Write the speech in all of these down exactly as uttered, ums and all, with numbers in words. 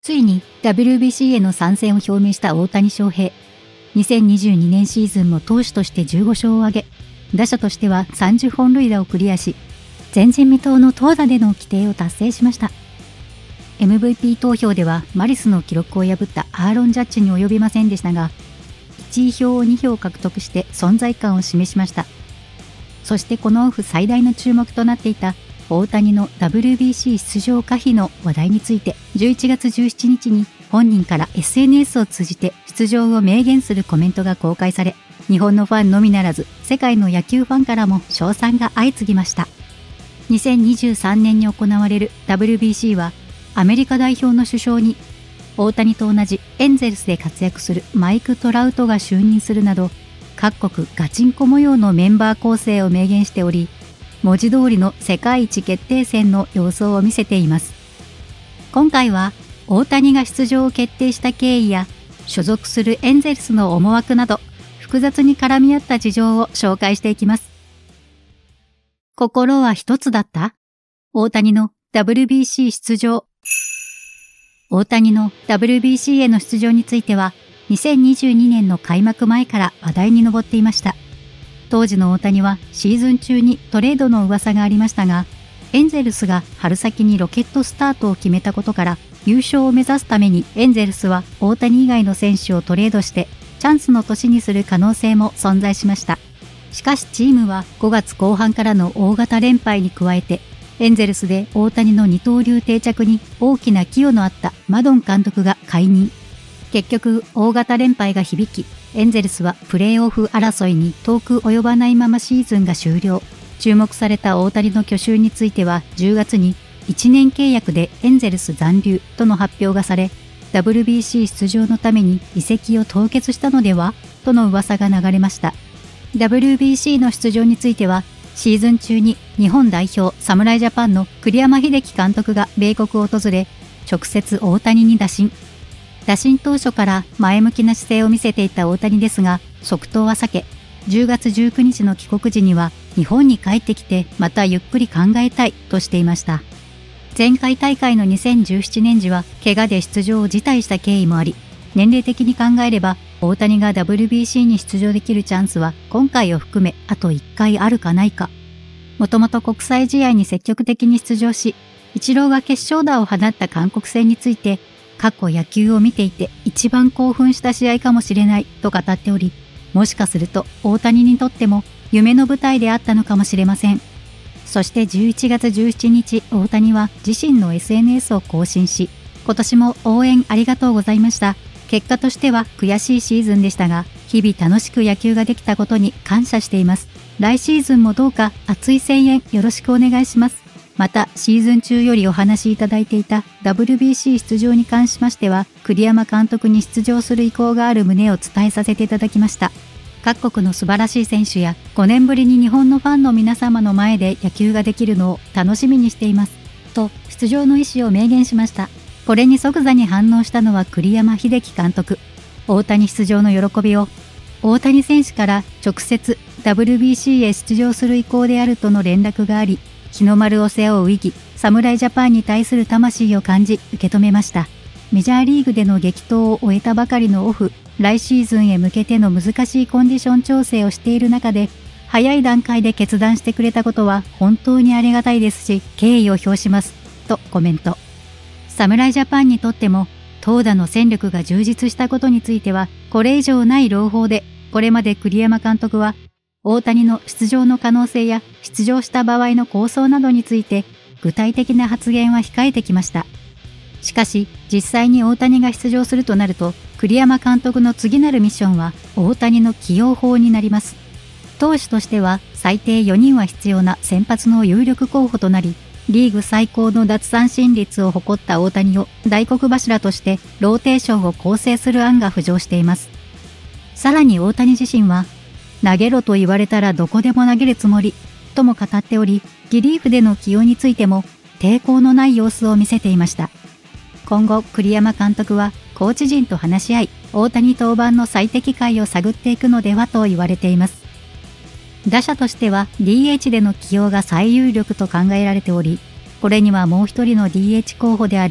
ついに ダブリュービーシー への参戦を表明した大谷翔平。にせんにじゅうにねんシーズンも投手としてじゅうご勝を挙げ、打者としてはさんじゅっぽん塁打をクリアし、前人未到の投打での規定を達成しました。エムブイピー 投票ではマリスの記録を破ったアーロン・ジャッジに及びませんでしたが、いちい票をに票獲得して存在感を示しました。そしてこのオフ最大の注目となっていた大谷の ダブリュービーシー 出場可否の話題について、じゅういちがつじゅうしちにちに本人から エスエヌエス を通じて出場を明言するコメントが公開され、日本のファンのみならず世界の野球ファンからも称賛が相次ぎました。にせんにじゅうさんねんに行われる ダブリュービーシー はアメリカ代表の主将に大谷と同じエンゼルスで活躍するマイク・トラウトが就任するなど、各国ガチンコ模様のメンバー構成を明言しており、文字通りの世界一決定戦の様相を見せています。今回は大谷が出場を決定した経緯や所属するエンゼルスの思惑など複雑に絡み合った事情を紹介していきます。心は一つだった？大谷の ダブリュービーシー 出場。大谷の ダブリュービーシー への出場についてはにせんにじゅうにねんの開幕前から話題に上っていました。当時の大谷はシーズン中にトレードの噂がありましたが、エンゼルスが春先にロケットスタートを決めたことから優勝を目指すためにエンゼルスは大谷以外の選手をトレードしてチャンスの年にする可能性も存在しました。しかしチームはごがつこう半からの大型連敗に加えて、エンゼルスで大谷の二刀流定着に大きな寄与のあったマドン監督が解任。結局大型連敗が響き、エンゼルスはプレーオフ争いに遠く及ばないままシーズンが終了。注目された大谷の去就についてはじゅうがつにいちねん契約でエンゼルス残留との発表がされ、ダブリュービーシー 出場のために移籍を凍結したのではとの噂が流れました。ダブリュービーシー の出場については、シーズン中に日本代表侍ジャパンの栗山英樹監督が米国を訪れ、直接大谷に打診。打診当初から前向きな姿勢を見せていた大谷ですが、即答は避け、じゅうがつじゅうくにちの帰国時には日本に帰ってきてまたゆっくり考えたいとしていました。前回大会のにせんじゅうななねん時は怪我で出場を辞退した経緯もあり、年齢的に考えれば大谷が ダブリュービーシー に出場できるチャンスは今回を含めあといっかいあるかないか。もともと国際試合に積極的に出場し、イチローが決勝打を放った韓国戦について、過去野球を見ていて一番興奮した試合かもしれないと語っており、もしかすると大谷にとっても夢の舞台であったのかもしれません。そしてじゅういちがつじゅうしちにち、大谷は自身の エスエヌエス を更新し、今年も応援ありがとうございました。結果としては悔しいシーズンでしたが、日々楽しく野球ができたことに感謝しています。来シーズンもどうか熱い声援よろしくお願いします。また、シーズン中よりお話しいただいていた ダブリュービーシー 出場に関しましては、栗山監督に出場する意向がある旨を伝えさせていただきました。各国の素晴らしい選手やごねんぶりに日本のファンの皆様の前で野球ができるのを楽しみにしています。と、出場の意思を明言しました。これに即座に反応したのは栗山英樹監督。大谷出場の喜びを、大谷選手から直接 ダブリュービーシー へ出場する意向であるとの連絡があり、日の丸を背負う意義、侍ジャパンに対する魂を感じ受け止めました。メジャーリーグでの激闘を終えたばかりのオフ、来シーズンへ向けての難しいコンディション調整をしている中で、早い段階で決断してくれたことは本当にありがたいですし、敬意を表します、とコメント。侍ジャパンにとっても、投打の戦力が充実したことについては、これ以上ない朗報で、これまで栗山監督は、大谷の出場の可能性や出場した場合の構想などについて具体的な発言は控えてきました。しかし実際に大谷が出場するとなると、栗山監督の次なるミッションは大谷の起用法になります。投手としては最低よにんは必要な先発の有力候補となり、リーグ最高の奪三振率を誇った大谷を大黒柱としてローテーションを構成する案が浮上しています。さらに大谷自身は、投げろと言われたらどこでも投げるつもりとも語っており、リリーフでの起用についても抵抗のない様子を見せていました。今後栗山監督はコーチ陣と話し合い、大谷登板の最適解を探っていくのではと言われています。打者としては ディーエイチ での起用が最有力と考えられており、これにはもう一人の ディーエイチ 候補である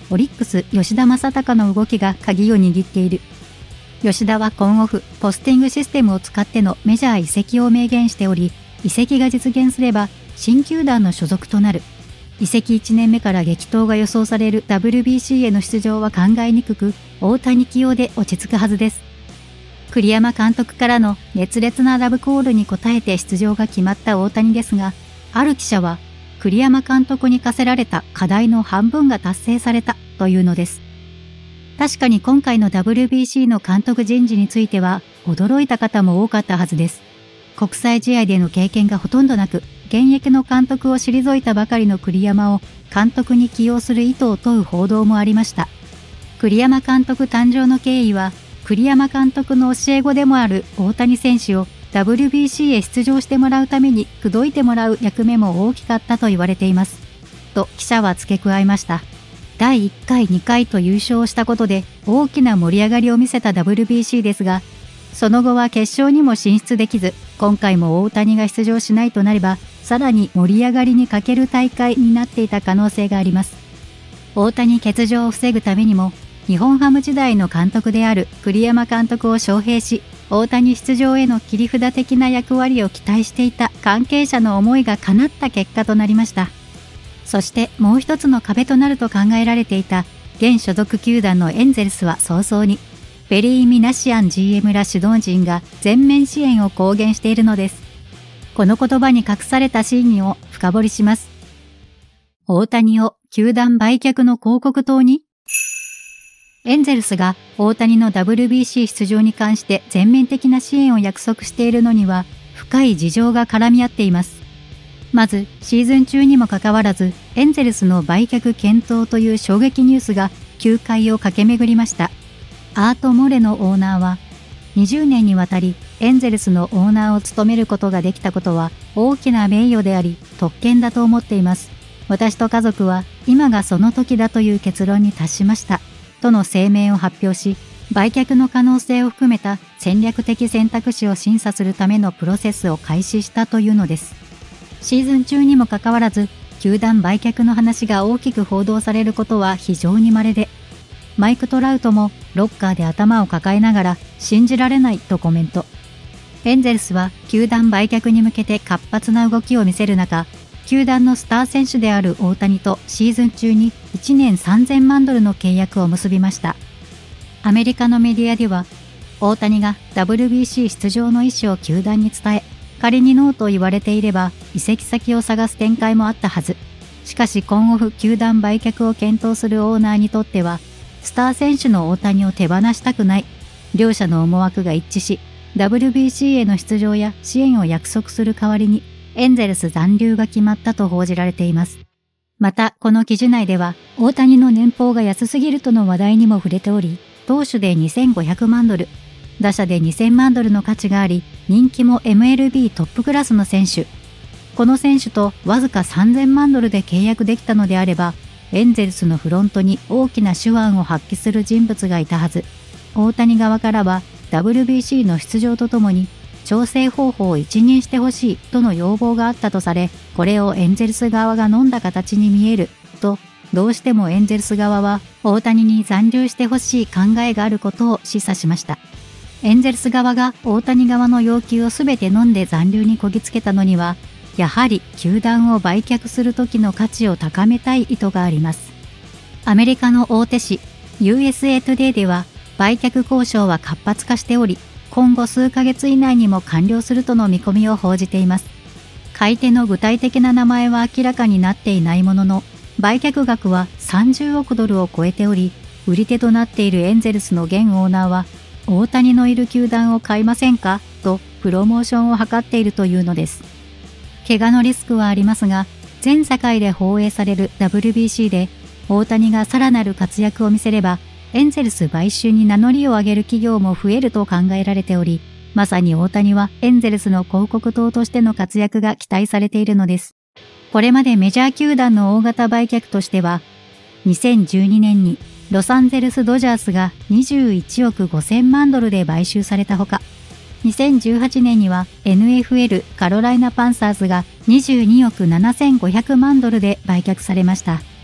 オリックス吉田正尚の動きが鍵を握っている。吉田は今オフ、ポスティングシステムを使ってのメジャー移籍を明言しており、移籍が実現すれば新球団の所属となる。移籍いちねんめから激闘が予想される ダブリュービーシー への出場は考えにくく、大谷起用で落ち着くはずです。栗山監督からの熱烈なラブコールに応えて出場が決まった大谷ですが、ある記者は栗山監督に課せられた課題の半分が達成されたというのです。確かに今回の ダブリュービーシー の監督人事については驚いた方も多かったはずです。国際試合での経験がほとんどなく、現役の監督を退いたばかりの栗山を監督に起用する意図を問う報道もありました。栗山監督誕生の経緯は、栗山監督の教え子でもある大谷選手を ダブリュービーシー へ出場してもらうために口説いてもらう役目も大きかったと言われています。と記者は付け加えました。だいいっかいにかいと優勝したことで大きな盛り上がりを見せた ダブリュービーシー ですが、その後は決勝にも進出できず、今回も大谷が出場しないとなれば、さらに盛り上がりに欠ける大会になっていた可能性があります。大谷欠場を防ぐためにも、日本ハム時代の監督である栗山監督を招聘し、大谷出場への切り札的な役割を期待していた関係者の思いが叶った結果となりました。そしてもう一つの壁となると考えられていた現所属球団のエンゼルスは早々に、ベリー・ミナシアン ジーエム ら指導陣が全面支援を公言しているのです。この言葉に隠された真意を深掘りします。大谷を球団売却の広告塔に？エンゼルスが大谷の ダブリュービーシー 出場に関して全面的な支援を約束しているのには深い事情が絡み合っています。まず、シーズン中にもかかわらず、エンゼルスの売却検討という衝撃ニュースが球界を駆け巡りました。アート・モレノオーナーは、にじゅうねんにわたりエンゼルスのオーナーを務めることができたことは大きな名誉であり特権だと思っています。私と家族は今がその時だという結論に達しました。との声明を発表し、売却の可能性を含めた戦略的選択肢を審査するためのプロセスを開始したというのです。シーズン中にもかかわらず、球団売却の話が大きく報道されることは非常に稀で、マイク・トラウトもロッカーで頭を抱えながら信じられないとコメント。エンゼルスは球団売却に向けて活発な動きを見せる中、球団のスター選手である大谷とシーズン中にいちねんさんぜんまんドルの契約を結びました。アメリカのメディアでは、大谷が ダブリュービーシー 出場の意思を球団に伝え、仮にノーと言われていれば移籍先を探す展開もあったはず。しかし今オフ球団売却を検討するオーナーにとっては、スター選手の大谷を手放したくない。両者の思惑が一致し、ダブリュービーシー への出場や支援を約束する代わりに、エンゼルス残留が決まったと報じられています。また、この記事内では、大谷の年俸が安すぎるとの話題にも触れており、投手でにせんごひゃくまんドル、打者でにせんまんドルの価値があり、人気も エムエルビー トップクラスの選手。この選手とわずかさんぜんまんドルで契約できたのであれば、エンゼルスのフロントに大きな手腕を発揮する人物がいたはず。大谷側からは ダブリュービーシー の出場とともに調整方法を一任してほしいとの要望があったとされ、これをエンゼルス側が飲んだ形に見えると、どうしてもエンゼルス側は大谷に残留してほしい考えがあることを示唆しました。エンゼルス側が大谷側の要求をすべて飲んで残留にこぎつけたのには、やはり球団を売却する時の価値を高めたい意図があります。アメリカの大手紙 ユーエスエー トゥデイでは、売却交渉は活発化しており、今後数ヶ月以内にも完了するとの見込みを報じています。買い手の具体的な名前は明らかになっていないものの、売却額はさんじゅうおくドルを超えており、売り手となっているエンゼルスの現オーナーは、大谷のいる球団を買いませんかとプロモーションを図っているというのです。怪我のリスクはありますが、全世界で放映される ダブリュービーシー で大谷がさらなる活躍を見せれば、エンゼルス買収に名乗りを上げる企業も増えると考えられており、まさに大谷はエンゼルスの広告塔としての活躍が期待されているのです。これまでメジャー球団の大型売却としては、にせんじゅうにねんにロサンゼルスドジャースがにじゅういちおくごせんまんドルで買収されたほか、にせんじゅうはちねんには エヌエフエル カロライナパンサーズがにじゅうにおくななせんごひゃくまんドルで売却されました。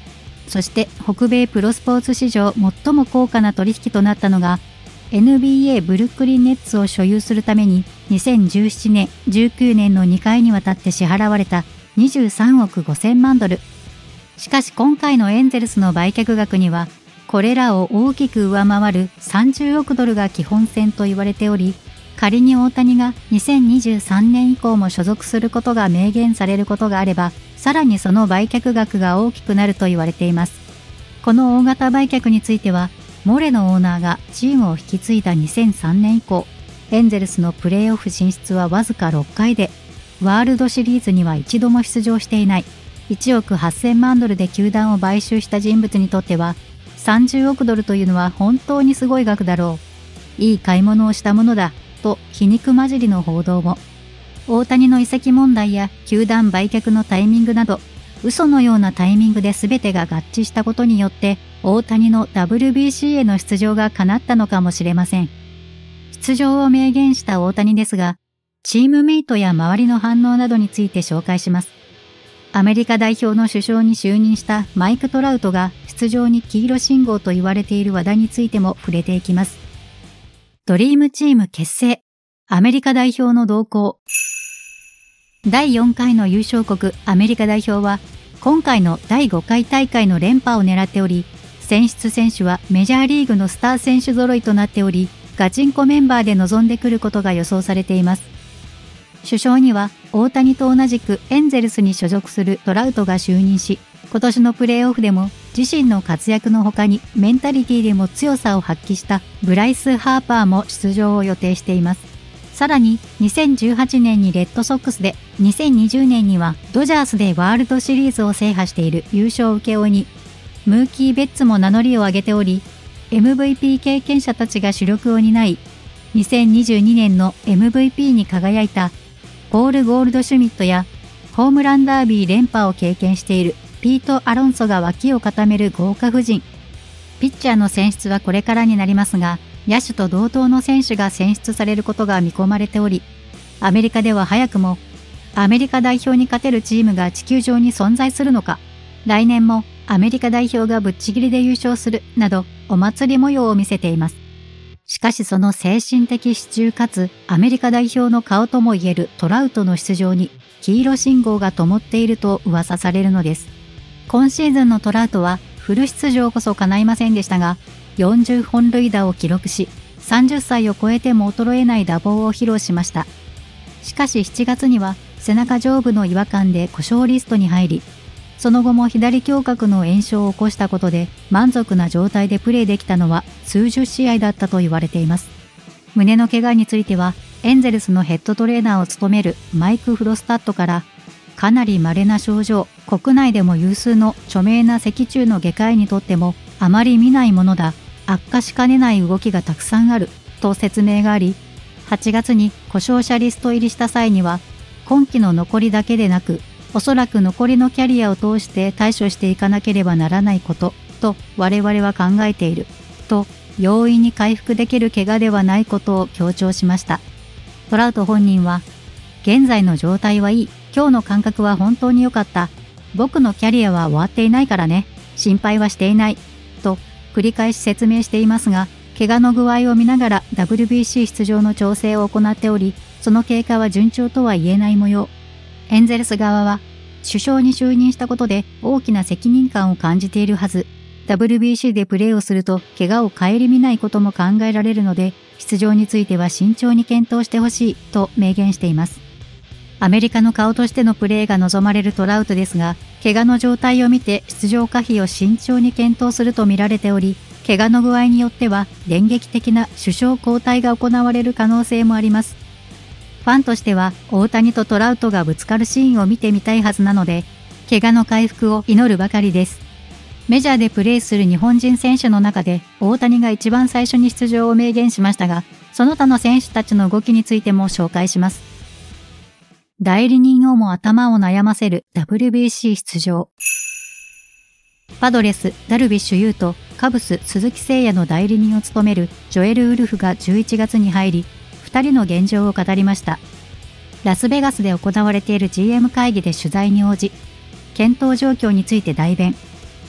そして北米プロスポーツ史上最も高価な取引となったのが エヌビーエー ブルックリンネッツを所有するためににせんじゅうななねん、じゅうきゅうねんのにかいにわたって支払われたにじゅうさんおくごせんまんドル。しかし今回のエンゼルスの売却額にはこれらを大きく上回るさんじゅうおくドルが基本線と言われており、仮に大谷がにせんにじゅうさんねん以降も所属することが明言されることがあれば、さらにその売却額が大きくなると言われています。この大型売却については、モレノオーナーがチームを引き継いだにせんさんねん以降、エンゼルスのプレーオフ進出はわずかろっかいで、ワールドシリーズには一度も出場していない、いちおくはっせんまんドルで球団を買収した人物にとっては、さんじゅうおくドルというのは本当にすごい額だろう。いい買い物をしたものだ、と皮肉交じりの報道も。大谷の移籍問題や球団売却のタイミングなど、嘘のようなタイミングで全てが合致したことによって、大谷の ダブリュービーシー への出場が叶ったのかもしれません。出場を明言した大谷ですが、チームメイトや周りの反応などについて紹介します。アメリカ代表の首相に就任したマイク・トラウトが出場に黄色信号と言われている話題についても触れていきます。ドリームチーム結成、アメリカ代表の動向。だいよんかいの優勝国アメリカ代表は今回のだいごかい大会の連覇を狙っており、選出選手はメジャーリーグのスター選手揃いとなっており、ガチンコメンバーで臨んでくることが予想されています。首相には大谷と同じくエンゼルスに所属するトラウトが就任し、今年のプレーオフでも自身の活躍の他にメンタリティでも強さを発揮したブライス・ハーパーも出場を予定しています。さらににせんじゅうはちねんにレッドソックスで、にせんにじゅうねんにはドジャースでワールドシリーズを制覇している優勝請負に、ムーキー・ベッツも名乗りを上げており、エムブイピー 経験者たちが主力を担い、にせんにじゅうにねんの エムブイピー に輝いたポール・ゴールドシュミットやホームランダービー連覇を経験しているピート・アロンソが脇を固める豪華布陣。ピッチャーの選出はこれからになりますが、野手と同等の選手が選出されることが見込まれており、アメリカでは早くもアメリカ代表に勝てるチームが地球上に存在するのか、来年もアメリカ代表がぶっちぎりで優勝するなどお祭り模様を見せています。しかしその精神的支柱かつアメリカ代表の顔ともいえるトラウトの出場に黄色信号が灯っていると噂されるのです。今シーズンのトラウトはフル出場こそ叶いませんでしたが、よんじゅっぽん塁打を記録し、さんじゅっさいを超えても衰えない打棒を披露しました。しかししちがつには背中上部の違和感で故障リストに入り、その後も左胸郭の炎症を起こしたことで満足な状態でプレーできたのは数十試合だったと言われています。胸の怪我についてはエンゼルスのヘッドトレーナーを務めるマイク・フロスタットから、かなり稀な症状、国内でも有数の著名な脊柱の外科医にとってもあまり見ないものだ、悪化しかねない動きがたくさんあると説明があり、はちがつに故障者リスト入りした際には、今季の残りだけでなく、おそらく残りのキャリアを通して対処していかなければならないことと我々は考えていると、容易に回復できる怪我ではないことを強調しました。トラウト本人は、現在の状態はいい、今日の感覚は本当に良かった、僕のキャリアは終わっていないからね、心配はしていないと繰り返し説明していますが、怪我の具合を見ながら ダブリュービーシー 出場の調整を行っており、その経過は順調とは言えない模様。エンゼルス側は首相に就任したことで大きな責任感を感じているはず。ダブリュービーシー でプレーをすると怪我を顧みないことも考えられるので、出場については慎重に検討してほしいと明言しています。アメリカの顔としてのプレーが望まれるトラウトですが、怪我の状態を見て出場可否を慎重に検討すると見られており、怪我の具合によっては電撃的な首相交代が行われる可能性もあります。ファンとしては大谷とトラウトがぶつかるシーンを見てみたいはずなので、怪我の回復を祈るばかりです。メジャーでプレーする日本人選手の中で大谷が一番最初に出場を明言しましたが、その他の選手たちの動きについても紹介します。代理人をも頭を悩ませる ダブリュービーシー 出場。パドレス、ダルビッシュ有とカブス、鈴木誠也の代理人を務めるジョエル・ウルフがじゅういちがつに入り、ふたりの現状を語りました。ラスベガスで行われている ジーエム 会議で取材に応じ、検討状況について代弁。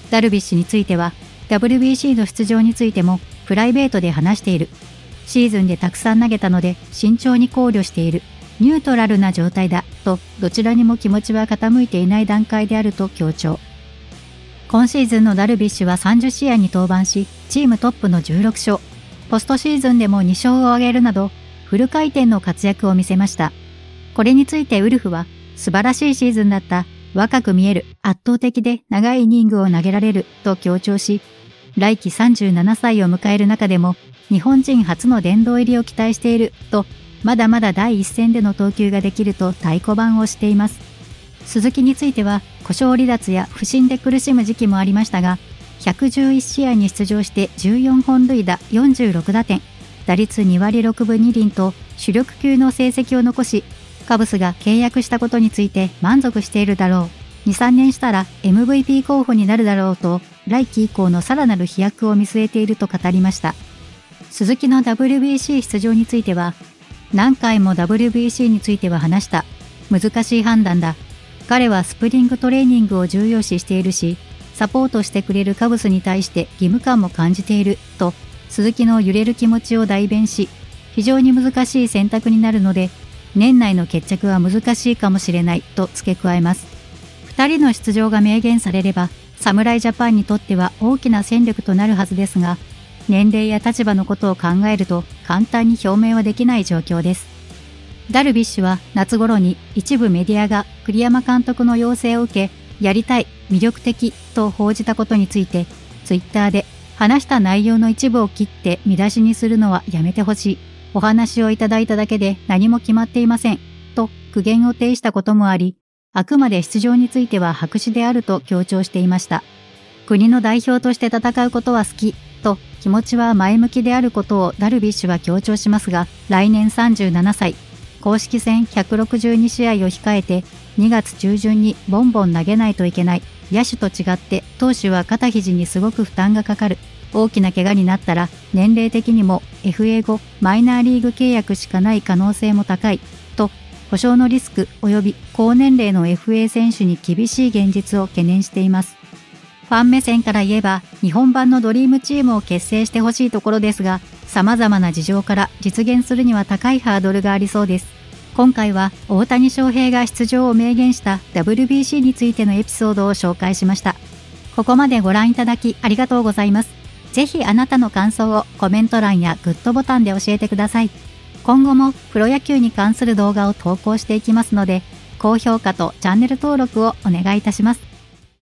ダルビッシュについては ダブリュービーシー の出場についてもプライベートで話している。シーズンでたくさん投げたので慎重に考慮している。ニュートラルな状態だとどちらにも気持ちは傾いていない段階であると強調。今シーズンのダルビッシュはさんじゅっしあいに登板し、チームトップのじゅうろくしょう。ポストシーズンでもにしょうを挙げるなど、フル回転の活躍を見せました。これについてウルフは、素晴らしいシーズンだった。若く見える。圧倒的で長いイニングを投げられる。と強調し、来季さんじゅうななさいを迎える中でも、日本人初の殿堂入りを期待している。と、まだまだ第一線での投球ができると太鼓判をしています。鈴木については、故障離脱や不振で苦しむ時期もありましたが、ひゃくじゅういちしあいに出場してじゅうよんほんるいだよんじゅうろくだてん、打率にわりろくぶにりんと主力級の成績を残し、カブスが契約したことについて満足しているだろう。に、さんねんしたら エムブイピー 候補になるだろうと、来季以降のさらなる飛躍を見据えていると語りました。鈴木の ダブリュービーシー 出場については、何回も ダブリュービーシー については話した。難しい判断だ。彼はスプリングトレーニングを重要視しているし、サポートしてくれるカブスに対して義務感も感じている、と、鈴木の揺れる気持ちを代弁し、非常に難しい選択になるので、年内の決着は難しいかもしれない、と付け加えます。二人の出場が明言されれば、侍ジャパンにとっては大きな戦力となるはずですが、年齢や立場のことを考えると簡単に表明はできない状況です。ダルビッシュは夏頃に一部メディアが栗山監督の要請を受け、やりたい、魅力的と報じたことについて、ツイッターで話した内容の一部を切って見出しにするのはやめてほしい。お話をいただいただけで何も決まっていません。と苦言を呈したこともあり、あくまで出場については白紙であると強調していました。国の代表として戦うことは好き、と気持ちは前向きであることをダルビッシュは強調しますが、来年さんじゅうななさい、公式戦ひゃくろくじゅうにしあいを控えてにがつちゅうじゅんにボンボン投げないといけない。野手と違って投手は肩肘にすごく負担がかかる。大きな怪我になったら年齢的にも エフエー 後マイナーリーグ契約しかない可能性も高い。と、故障のリスク及び高年齢の エフエー 選手に厳しい現実を懸念しています。ファン目線から言えば日本版のドリームチームを結成してほしいところですが、様々な事情から実現するには高いハードルがありそうです。今回は大谷翔平が出場を明言した ダブリュービーシー についてのエピソードを紹介しました。ここまでご覧いただきありがとうございます。ぜひあなたの感想をコメント欄やグッドボタンで教えてください。今後もプロ野球に関する動画を投稿していきますので、高評価とチャンネル登録をお願いいたします。